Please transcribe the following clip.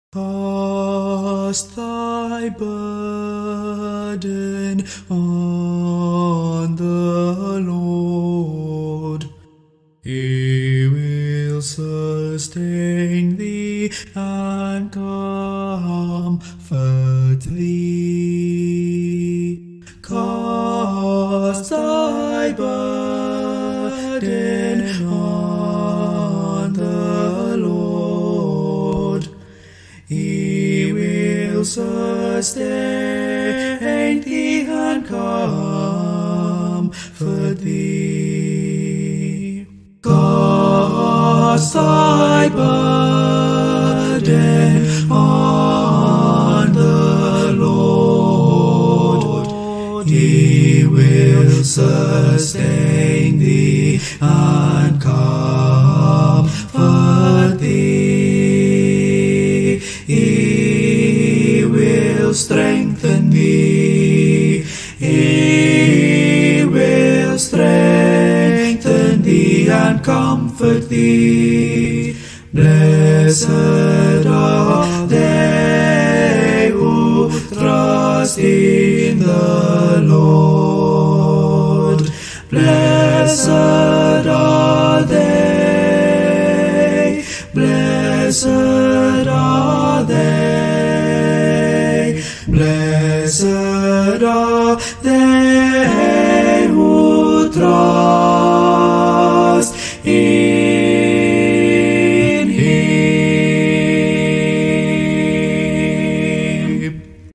Cast thy burden on the Lord. He will sustain thee and comfort thee. Cast thy burden on the Lord. He will sustain thee and comfort thee. Cast thy burden on the Lord. He will sustain thee and comfort thee. He will strengthen thee. He will strengthen thee and comfort thee. Blessed are they who trust in the Lord. Blessed are they. Blessed are they. Blessed are they